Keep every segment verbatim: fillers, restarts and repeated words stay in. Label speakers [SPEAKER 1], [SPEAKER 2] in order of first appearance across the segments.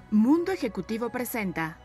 [SPEAKER 1] Mundo Ejecutivo presenta.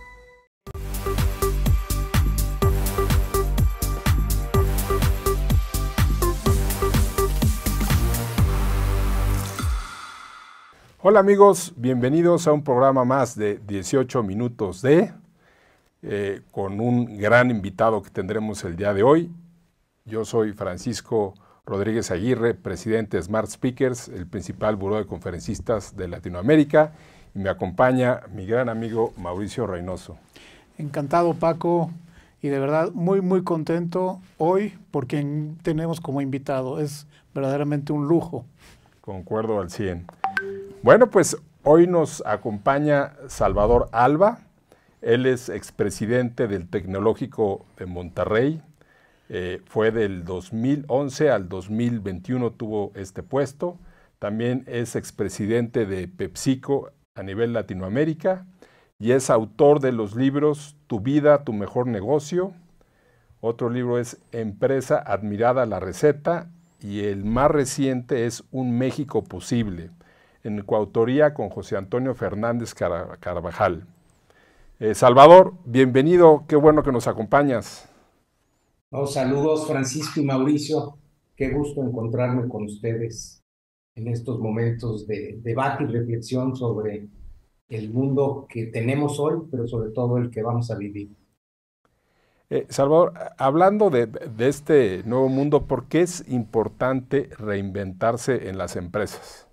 [SPEAKER 2] Hola amigos, bienvenidos a un programa más de dieciocho minutos de, eh, con un gran invitado que tendremos el día de hoy. Yo soy Francisco Rodríguez Aguirre, presidente de Smart Speakers, el principal buró de conferencistas de Latinoamérica, y me acompaña mi gran amigo Mauricio Reynoso.
[SPEAKER 3] Encantado, Paco, y de verdad muy muy contento hoy por quien tenemos como invitado. Es verdaderamente un lujo.
[SPEAKER 2] Concuerdo al cien. Bueno, pues hoy nos acompaña Salvador Alba. Él es expresidente del Tecnológico de Monterrey. Eh, fue del dos mil once al dos mil veintiuno tuvo este puesto. También es expresidente de PepsiCo a nivel Latinoamérica y es autor de los libros Tu vida, tu mejor negocio. Otro libro es Empresa admirada la receta y el más reciente es Un México posible, en coautoría con José Antonio Fernández Car- Carvajal. Eh, Salvador, bienvenido, qué bueno que nos acompañas.
[SPEAKER 4] Oh, saludos Francisco y Mauricio, qué gusto encontrarme con ustedes en estos momentos de debate y reflexión sobre el mundo que tenemos hoy, pero sobre todo el que vamos a vivir.
[SPEAKER 2] Eh, Salvador, hablando de, de este nuevo mundo, ¿por qué es importante reinventarse en las empresas?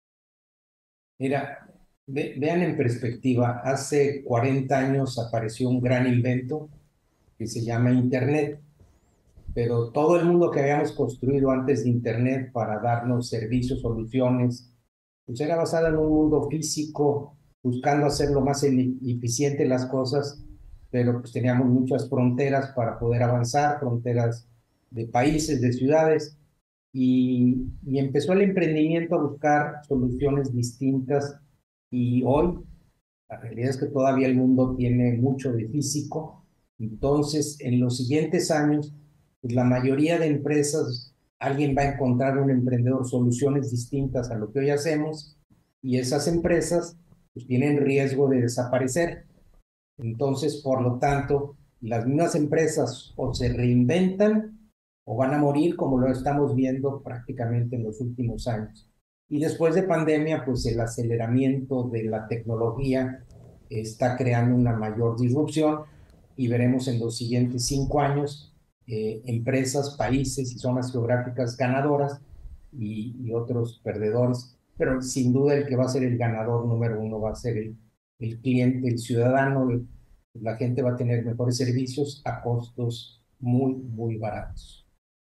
[SPEAKER 4] Mira, ve- vean en perspectiva, hace cuarenta años apareció un gran invento que se llama Internet, pero todo el mundo que habíamos construido antes de Internet para darnos servicios, soluciones, pues era basada en un mundo físico, buscando hacer lo más eficiente las cosas, pero pues teníamos muchas fronteras para poder avanzar, fronteras de países, de ciudades, y, y empezó el emprendimiento a buscar soluciones distintas, y hoy la realidad es que todavía el mundo tiene mucho de físico. Entonces en los siguientes años, pues la mayoría de empresas, alguien va a encontrar un emprendedor soluciones distintas a lo que hoy hacemos, y esas empresas pues tienen riesgo de desaparecer. Entonces, por lo tanto, las mismas empresas o se reinventan o van a morir, como lo estamos viendo prácticamente en los últimos años. Y después de pandemia, pues el aceleramiento de la tecnología está creando una mayor disrupción, y veremos en los siguientes cinco años eh, empresas, países y zonas geográficas ganadoras y, y otros perdedores. Pero sin duda el que va a ser el ganador número uno va a ser el, el cliente, el ciudadano. El, la gente va a tener mejores servicios a costos muy, muy baratos.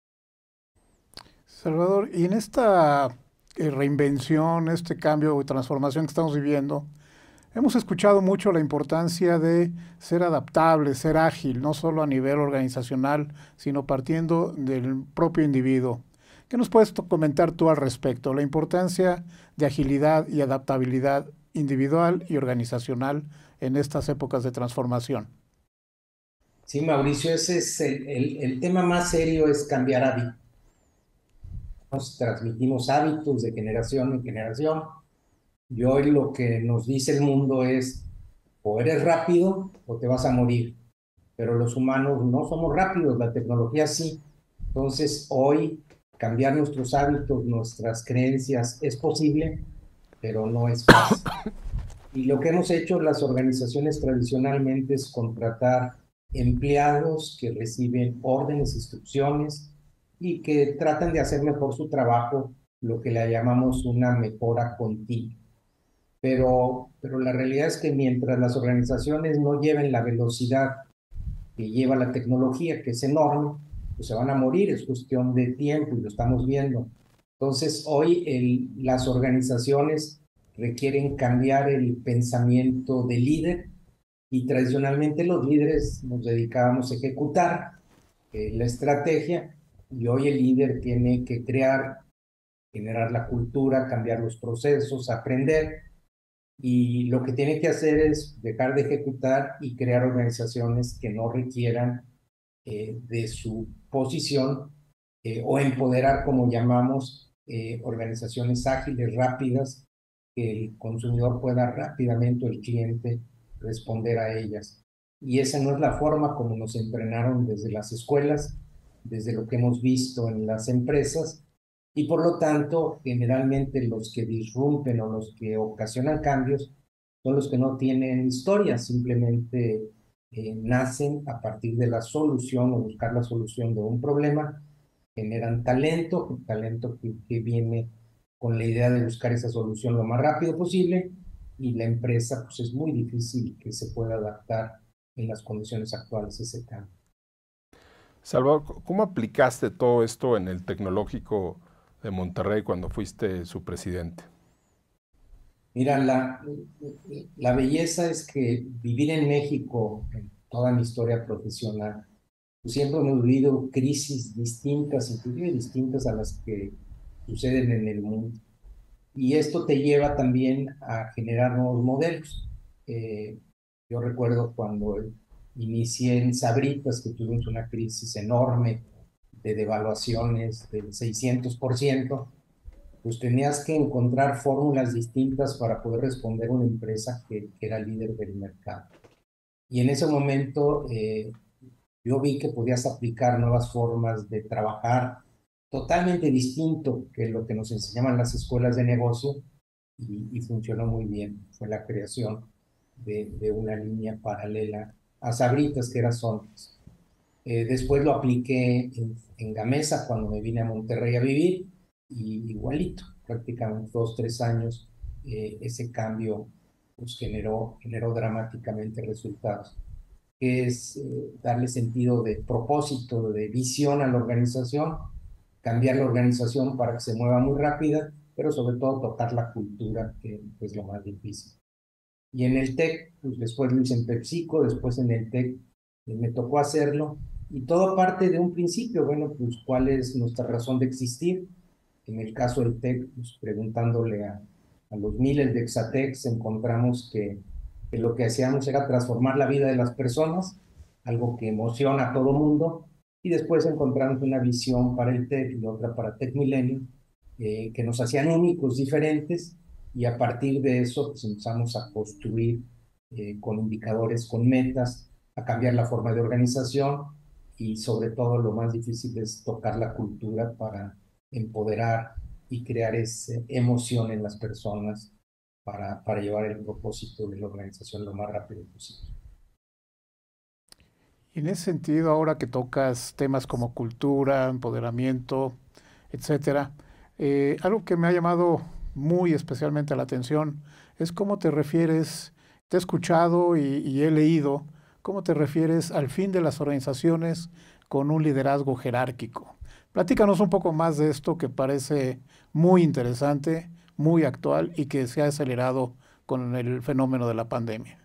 [SPEAKER 3] Salvador, y en esta eh, reinvención, este cambio y transformación que estamos viviendo, hemos escuchado mucho la importancia de ser adaptable, ser ágil, no solo a nivel organizacional, sino partiendo del propio individuo. ¿Qué nos puedes comentar tú al respecto? La importancia de agilidad y adaptabilidad individual y organizacional en estas épocas de transformación.
[SPEAKER 4] Sí, Mauricio, ese es el, el, el tema más serio, es cambiar hábitos. Nos transmitimos hábitos de generación en generación, y hoy lo que nos dice el mundo es: o eres rápido o te vas a morir. Pero los humanos no somos rápidos, la tecnología sí. Entonces hoy cambiar nuestros hábitos, nuestras creencias es posible, pero no es fácil. Y lo que hemos hecho las organizaciones tradicionalmente es contratar empleados que reciben órdenes, instrucciones, y que tratan de hacer mejor su trabajo, lo que le llamamos una mejora continua. Pero, pero la realidad es que mientras las organizaciones no lleven la velocidad que lleva la tecnología, que es enorme, pues se van a morir, es cuestión de tiempo y lo estamos viendo. Entonces, hoy el, las organizaciones requieren cambiar el pensamiento del líder, y tradicionalmente los líderes nos dedicábamos a ejecutar eh, la estrategia, y hoy el líder tiene que crear, generar la cultura, cambiar los procesos, aprender, y lo que tiene que hacer es dejar de ejecutar y crear organizaciones que no requieran eh, de su posición, eh, o empoderar, como llamamos, eh, organizaciones ágiles, rápidas, que el consumidor pueda rápidamente, o el cliente, responder a ellas. Y esa no es la forma como nos entrenaron desde las escuelas, desde lo que hemos visto en las empresas, y por lo tanto, generalmente los que disrumpen o los que ocasionan cambios son los que no tienen historia, simplemente eh, nacen a partir de la solución o buscar la solución de un problema, generan talento, talento que, que viene con la idea de buscar esa solución lo más rápido posible, y la empresa pues es muy difícil que se pueda adaptar en las condiciones actuales a ese cambio.
[SPEAKER 2] Salvador, ¿cómo aplicaste todo esto en el Tecnológico de Monterrey cuando fuiste su presidente?
[SPEAKER 4] Mira, la, la belleza es que vivir en México, en toda mi historia profesional, pues siempre hemos vivido crisis distintas, inclusive distintas a las que suceden en el mundo. Y esto te lleva también a generar nuevos modelos. Eh, yo recuerdo cuando inicié en Sabritas, que tuvimos una crisis enorme de devaluaciones del seiscientos por ciento, pues tenías que encontrar fórmulas distintas para poder responder a una empresa que, que era líder del mercado. Y en ese momento eh, yo vi que podías aplicar nuevas formas de trabajar totalmente distinto que lo que nos enseñaban las escuelas de negocio, y, y funcionó muy bien. Fue la creación de, de una línea paralela a Sabritas, que era Sonrix. Eh, después lo apliqué en, en Gamesa cuando me vine a Monterrey a vivir, y igualito, prácticamente dos, tres años, eh, ese cambio pues, generó, generó dramáticamente resultados, que es eh, darle sentido de propósito, de visión a la organización, cambiar la organización para que se mueva muy rápida, pero sobre todo tocar la cultura, que es lo más difícil. Y en el TEC, pues después lo hice en PepsiCo, después en el TEC eh, me tocó hacerlo, y todo parte de un principio. Bueno, pues cuál es nuestra razón de existir. En el caso del TEC, pues preguntándole a, a los miles de Exatecs, encontramos que, que lo que hacíamos era transformar la vida de las personas, algo que emociona a todo mundo, y después encontramos una visión para el TEC y otra para Tech Milenio, eh, que nos hacían únicos, diferentes, y a partir de eso pues empezamos a construir eh, con indicadores, con metas, a cambiar la forma de organización, y sobre todo lo más difícil es tocar la cultura para empoderar y crear esa emoción en las personas para, para llevar el propósito de la organización lo más rápido posible.
[SPEAKER 3] Y en ese sentido, ahora que tocas temas como cultura, empoderamiento, etcétera, eh, algo que me ha llamado muy especialmente la atención es cómo te refieres, te he escuchado y, y he leído, cómo te refieres al fin de las organizaciones con un liderazgo jerárquico. Platícanos un poco más de esto, que parece muy interesante, muy actual y que se ha acelerado con el fenómeno de la pandemia.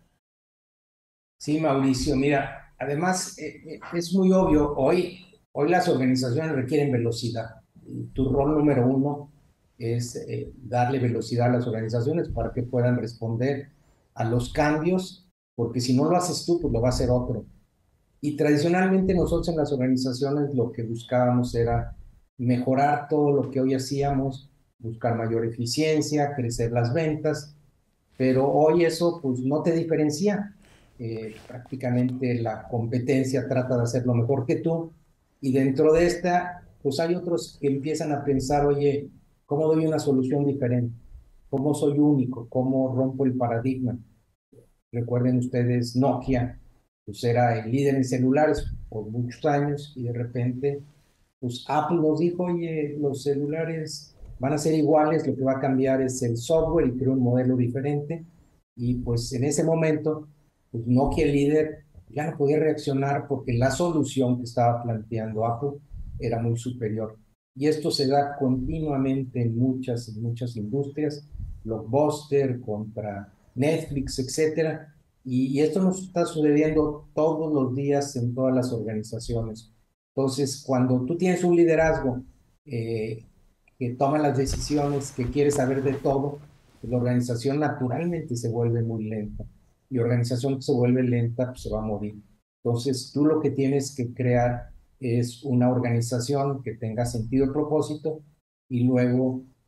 [SPEAKER 4] Sí, Mauricio, mira, además eh, es muy obvio, hoy, hoy las organizaciones requieren velocidad. Y tu rol número uno es eh, darle velocidad a las organizaciones para que puedan responder a los cambios, porque si no lo haces tú, pues lo va a hacer otro. Y tradicionalmente nosotros en las organizaciones lo que buscábamos era mejorar todo lo que hoy hacíamos, buscar mayor eficiencia, crecer las ventas, pero hoy eso pues no te diferencia. Eh, prácticamente la competencia trata de hacerlo mejor que tú, y dentro de esta pues hay otros que empiezan a pensar, oye, ¿cómo doy una solución diferente? ¿Cómo soy único? ¿Cómo rompo el paradigma? Recuerden ustedes, Nokia pues era el líder en celulares por muchos años, y de repente pues Apple nos dijo, oye, los celulares van a ser iguales, lo que va a cambiar es el software, y creó un modelo diferente. Y pues en ese momento pues Nokia, el líder, ya no podía reaccionar porque la solución que estaba planteando Apple era muy superior. Y esto se da continuamente en muchas, en muchas industrias, Blockbuster contra Netflix, etcétera. Y, y esto nos está sucediendo todos los días en todas las organizaciones. Entonces, cuando tú tienes un liderazgo eh, que toma las decisiones, que quiere saber de todo, pues la organización naturalmente se vuelve muy lenta. Y organización que se vuelve lenta, pues se va a morir. Entonces, tú lo que tienes que crear es una organización que tenga sentido y propósito, y luego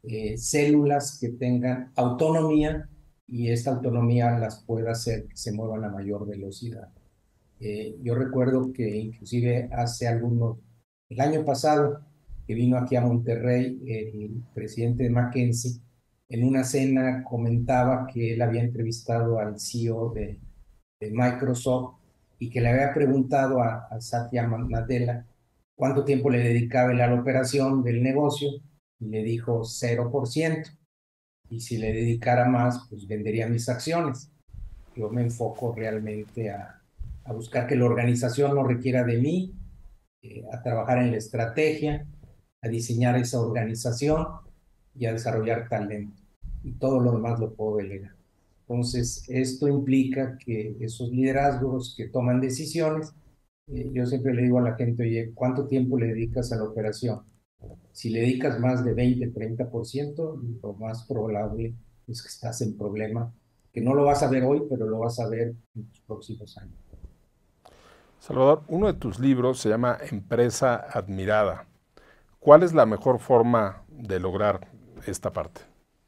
[SPEAKER 4] eh, células que tengan autonomía y esta autonomía las pueda hacer que se muevan a mayor velocidad. Eh, yo recuerdo que inclusive hace algunos, el año pasado, que vino aquí a Monterrey, el presidente de McKinsey, en una cena comentaba que él había entrevistado al C E O de, de Microsoft y que le había preguntado a, a Satya Nadella cuánto tiempo le dedicaba él a la operación del negocio y le dijo cero por ciento. Y si le dedicara más, pues vendería mis acciones. Yo me enfoco realmente a, a buscar que la organización no requiera de mí, eh, a trabajar en la estrategia, a diseñar esa organización y a desarrollar talento. Y todo lo demás lo puedo delegar. Entonces, esto implica que esos liderazgos que toman decisiones, eh, yo siempre le digo a la gente, oye, ¿cuánto tiempo le dedicas a la operación? Si le dedicas más de veinte, treinta por ciento, lo más probable es que estás en problema, que no lo vas a ver hoy, pero lo vas a ver en los próximos años.
[SPEAKER 2] Salvador, uno de tus libros se llama Empresa Admirada. ¿Cuál es la mejor forma de lograr esta parte?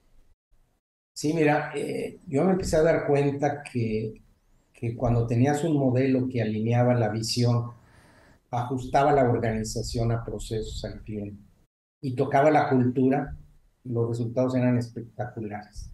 [SPEAKER 4] Sí, mira, eh, yo me empecé a dar cuenta que, que cuando tenías un modelo que alineaba la visión, ajustaba la organización a procesos al cliente y tocaba la cultura, los resultados eran espectaculares.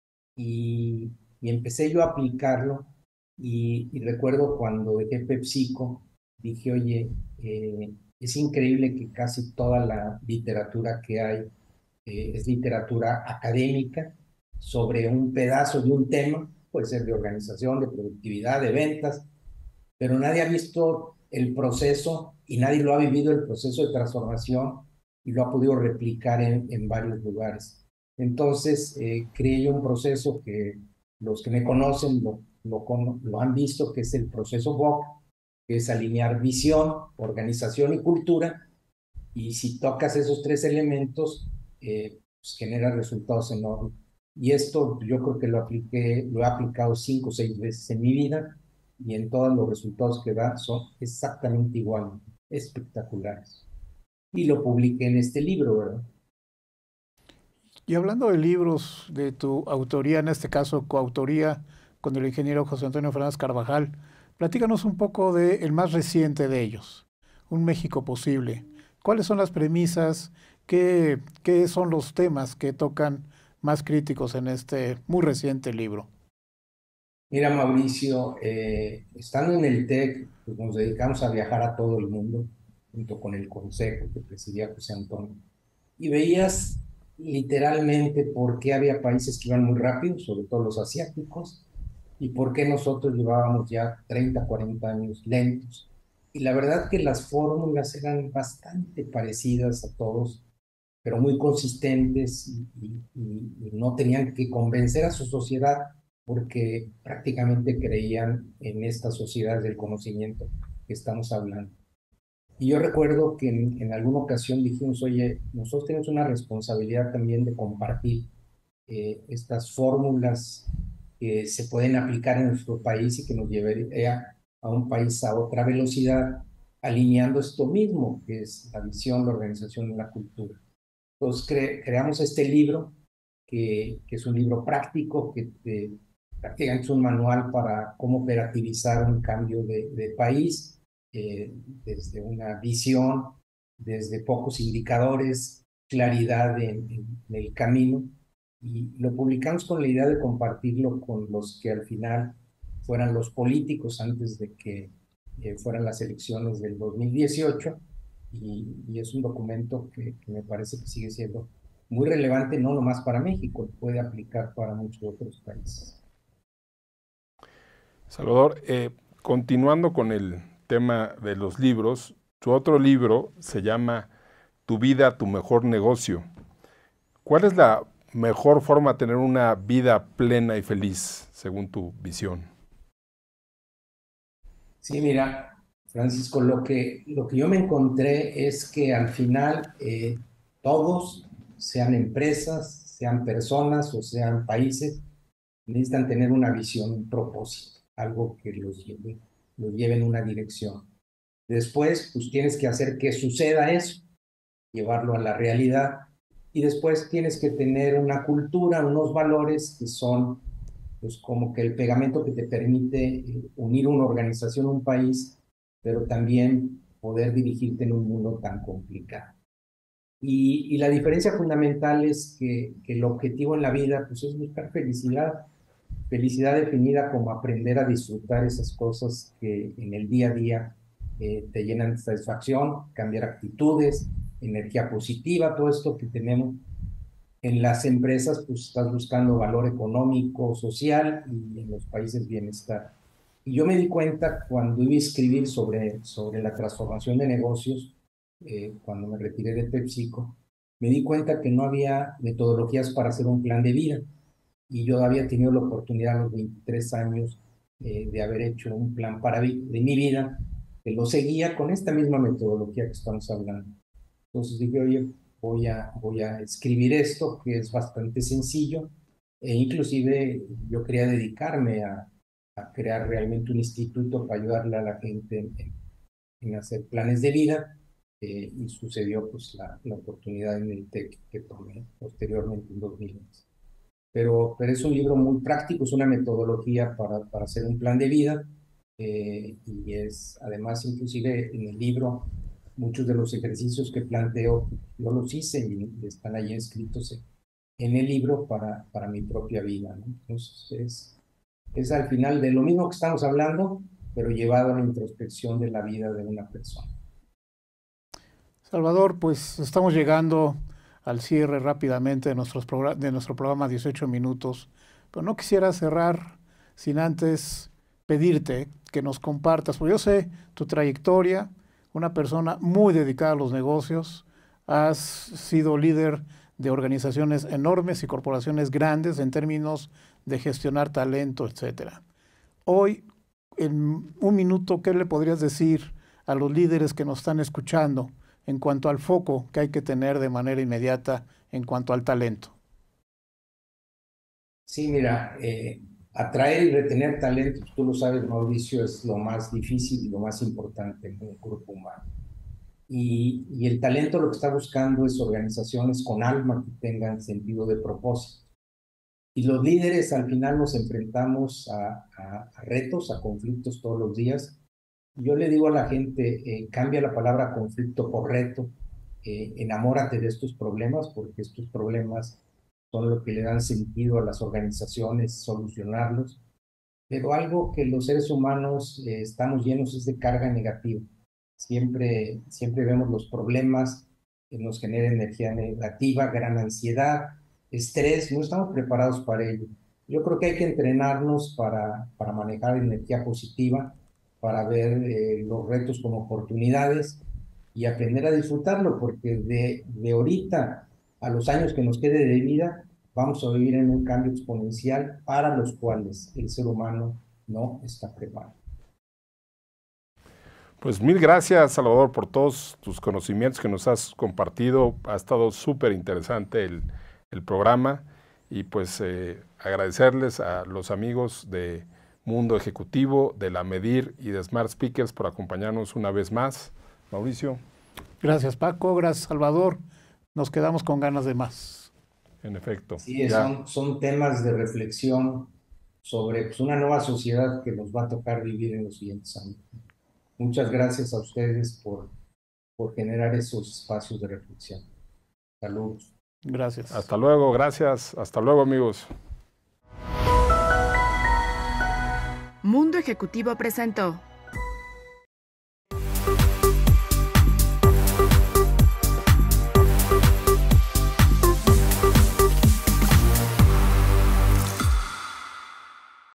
[SPEAKER 4] Y, y empecé yo a aplicarlo y, y recuerdo cuando dejé PepsiCo, dije, oye, eh, es increíble que casi toda la literatura que hay eh, es literatura académica sobre un pedazo de un tema, puede ser de organización, de productividad, de ventas, pero nadie ha visto el proceso y nadie lo ha vivido el proceso de transformación y lo ha podido replicar en, en varios lugares. Entonces, eh, creé yo un proceso que los que me conocen lo, lo, lo han visto, que es el proceso V O C, que es alinear visión, organización y cultura, y si tocas esos tres elementos, eh, pues genera resultados enormes. Y esto yo creo que lo apliqué, lo he aplicado cinco o seis veces en mi vida, y en todos los resultados que da son exactamente iguales, espectaculares. Y lo publiqué en este libro, ¿verdad?
[SPEAKER 3] Y hablando de libros de tu autoría, en este caso coautoría con el ingeniero José Antonio Fernández Carvajal, platícanos un poco del más reciente de ellos, Un México Posible. ¿Cuáles son las premisas? ¿Qué, qué son los temas que tocan más críticos en este muy reciente libro?
[SPEAKER 4] Mira, Mauricio, eh, estando en el TEC, pues nos dedicamos a viajar a todo el mundo, junto con el consejo que presidía José Antonio. Y veías literalmente por qué había países que iban muy rápido, sobre todo los asiáticos, y por qué nosotros llevábamos ya treinta, cuarenta años lentos. Y la verdad que las fórmulas eran bastante parecidas a todos, pero muy consistentes y, y, y no tenían que convencer a su sociedad porque prácticamente creían en estas sociedades del conocimiento que estamos hablando. Y yo recuerdo que en, en alguna ocasión dijimos, oye, nosotros tenemos una responsabilidad también de compartir eh, estas fórmulas que se pueden aplicar en nuestro país y que nos llevaría a un país a otra velocidad, alineando esto mismo, que es la visión, la organización y la cultura. Entonces cre creamos este libro, que, que es un libro práctico, que te, prácticamente es un manual para cómo operativizar un cambio de, de país, eh, desde una visión, desde pocos indicadores, claridad en, en, en el camino, y lo publicamos con la idea de compartirlo con los que al final fueran los políticos antes de que eh, fueran las elecciones del dos mil dieciocho, y, y es un documento que, que me parece que sigue siendo muy relevante, no nomás para México, puede aplicar para muchos otros países.
[SPEAKER 2] Salvador, eh, continuando con el tema de los libros, tu otro libro se llama Tu vida, tu mejor negocio. ¿Cuál es la mejor forma de tener una vida plena y feliz, según tu visión?
[SPEAKER 4] Sí, mira, Francisco, lo que, lo que yo me encontré es que al final eh, todos, sean empresas, sean personas o sean países, necesitan tener una visión, un propósito, algo que los lleve, los lleve en una dirección. Después, pues tienes que hacer que suceda eso, llevarlo a la realidad y después tienes que tener una cultura, unos valores que son pues como que el pegamento que te permite eh, unir una organización, un país, pero también poder dirigirte en un mundo tan complicado. Y, y la diferencia fundamental es que, que el objetivo en la vida pues, es buscar felicidad, felicidad definida como aprender a disfrutar esas cosas que en el día a día eh, te llenan de satisfacción, cambiar actitudes, energía positiva, todo esto que tenemos. En las empresas, pues estás buscando valor económico, social, y en los países bienestar. Y yo me di cuenta cuando iba a escribir sobre, sobre la transformación de negocios, eh, cuando me retiré de PepsiCo, me di cuenta que no había metodologías para hacer un plan de vida. Y yo había tenido la oportunidad a los veintitrés años eh, de haber hecho un plan para vi de mi vida, que lo seguía con esta misma metodología que estamos hablando. Entonces dije, oye, voy a, voy a escribir esto, que es bastante sencillo, e inclusive yo quería dedicarme a, a crear realmente un instituto para ayudarle a la gente en, en, en hacer planes de vida, eh, y sucedió pues la, la oportunidad en el TEC que tomé posteriormente en dos mil once. Pero, pero es un libro muy práctico, es una metodología para, para hacer un plan de vida, eh, y es además inclusive en el libro muchos de los ejercicios que planteo, yo los hice y están ahí escritos en el libro para, para mi propia vida, ¿no? Entonces es, es al final de lo mismo que estamos hablando, pero llevado a la introspección de la vida de una persona.
[SPEAKER 3] Salvador, pues estamos llegando al cierre rápidamente de, nuestros de nuestro programa dieciocho minutos, pero no quisiera cerrar sin antes pedirte que nos compartas, porque yo sé tu trayectoria, una persona muy dedicada a los negocios, has sido líder de organizaciones enormes y corporaciones grandes en términos de gestionar talento, etcétera. Hoy, en un minuto, ¿qué le podrías decir a los líderes que nos están escuchando en cuanto al foco que hay que tener de manera inmediata en cuanto al talento?
[SPEAKER 4] Sí, mira, eh, atraer y retener talento, tú lo sabes, Mauricio, es lo más difícil y lo más importante en un grupo humano. Y, y el talento lo que está buscando es organizaciones con alma que tengan sentido de propósito. Y los líderes al final nos enfrentamos a, a, a retos, a conflictos todos los días. Yo le digo a la gente, eh, cambia la palabra conflicto por reto, eh, enamórate de estos problemas, porque estos problemas son lo que le dan sentido a las organizaciones, solucionarlos. Pero algo que los seres humanos eh, estamos llenos es de carga negativa. Siempre, siempre vemos los problemas que nos genera energía negativa, gran ansiedad, estrés, no estamos preparados para ello. Yo creo que hay que entrenarnos para, para manejar energía positiva, para ver eh, los retos como oportunidades y aprender a disfrutarlo, porque de, de ahorita a los años que nos quede de vida, vamos a vivir en un cambio exponencial para los cuales el ser humano no está preparado.
[SPEAKER 2] Pues mil gracias, Salvador, por todos tus conocimientos que nos has compartido. Ha estado súper interesante el, el programa y pues eh, agradecerles a los amigos de Mundo Ejecutivo, de la Medir y de Smart Speakers por acompañarnos una vez más. Mauricio.
[SPEAKER 3] Gracias, Paco. Gracias, Salvador. Nos quedamos con ganas de más.
[SPEAKER 2] En efecto.
[SPEAKER 4] Sí, son, son temas de reflexión sobre pues, una nueva sociedad que nos va a tocar vivir en los siguientes años. Muchas gracias a ustedes por, por generar esos espacios de reflexión. Saludos.
[SPEAKER 3] Gracias.
[SPEAKER 2] Hasta luego, gracias. Hasta luego, amigos.
[SPEAKER 1] Mundo Ejecutivo presentó